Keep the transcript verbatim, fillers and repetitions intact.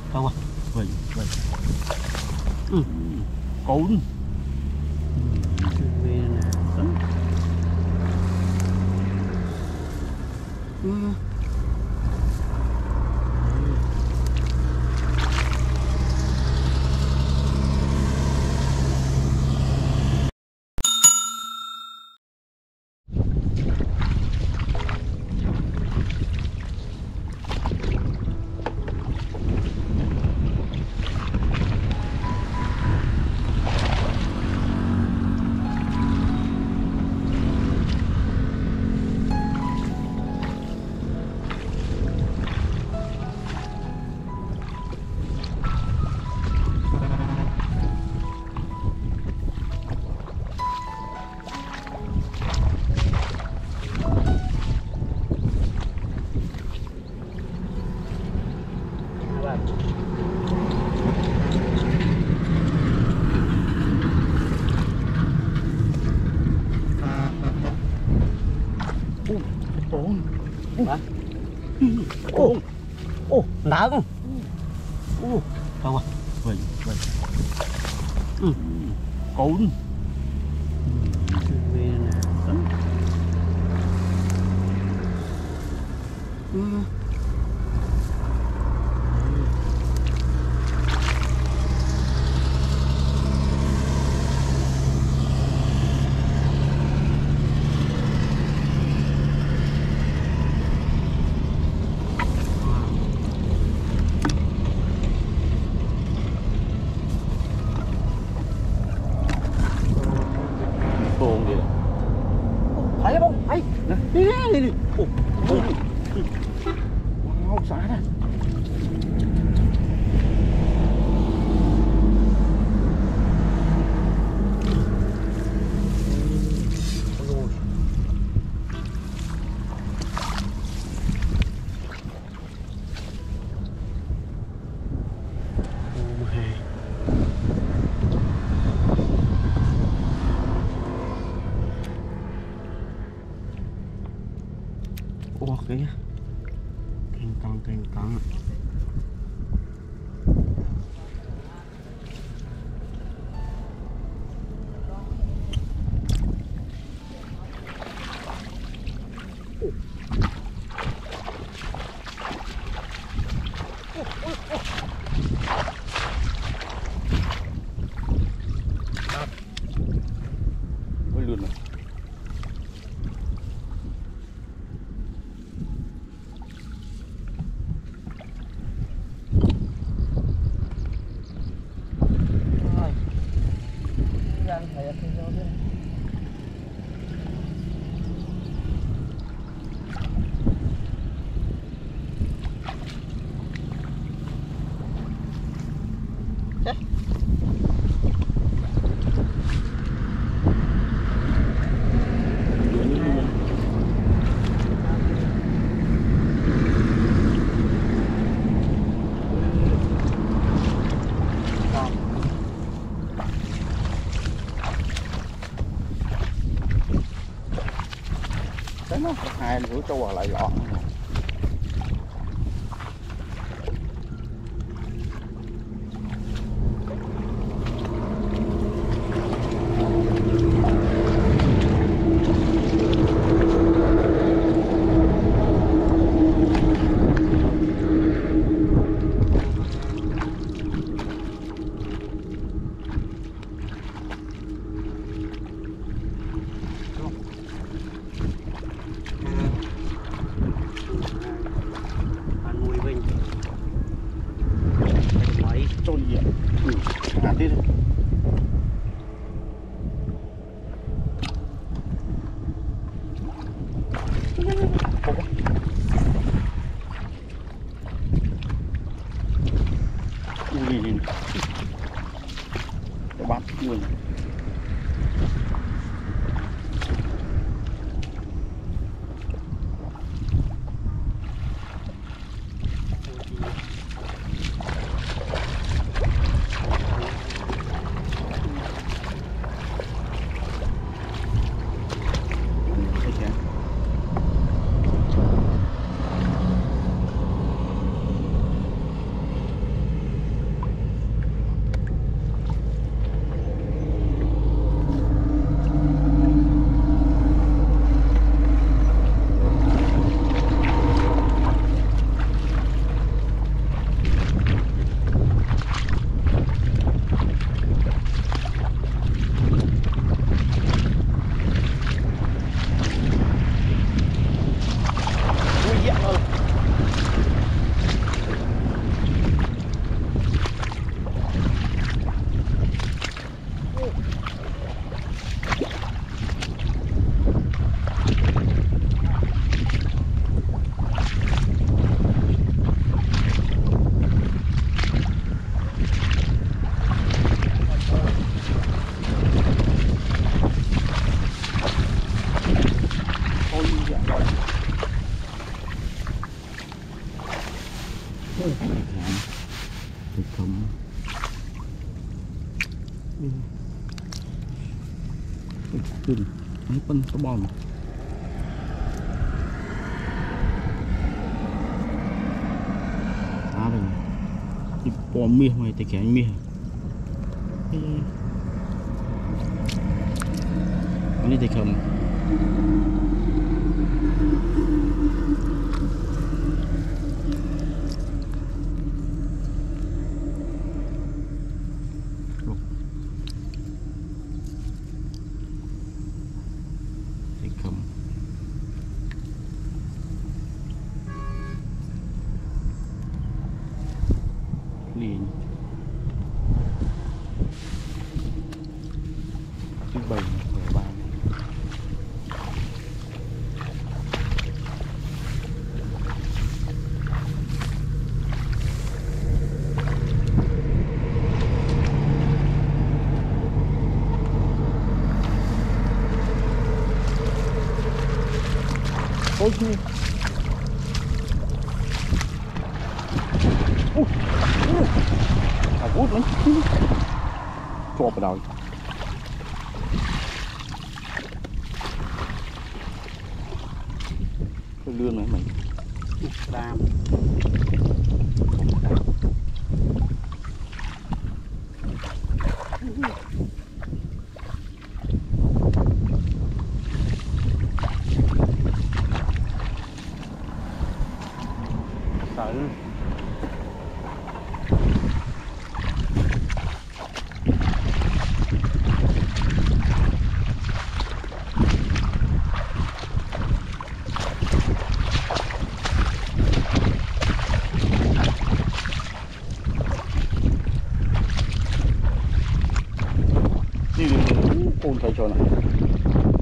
Đâu à? Vậy, vậy. Ừ. Cốn. Về nè. Ừ. Cốn. Hả? Cốn. Ô, đá không? Ô, đâu à? Vậy, vậy. Ừ. Cốn. Về nè. Ừ. Cốn kìa. Thấy không? Thấy. Đi đi đi đi. Ô, ô. Wow, xả ra. Ủa kìa. Keng căng keng căng. Ôi luôn rồi. Rồi. Đang thấy ở cái chỗ kia. Chết. Cái nó hai rửa trâu vào lại lọ. Ăn mùi bình. Mấy. Trôi gì vậy? Ừ, à tí thôi. Ui, nhìn. Cái bát luôn. thì không Kinh, mấy phân có bom à rồi đi bom mía ngoài tay kẻ mía ini tay không liền thứ bảy mười ba ôi trời à vút lắm cho vào đầu cái lươn này mình đam sợ con thấy cho này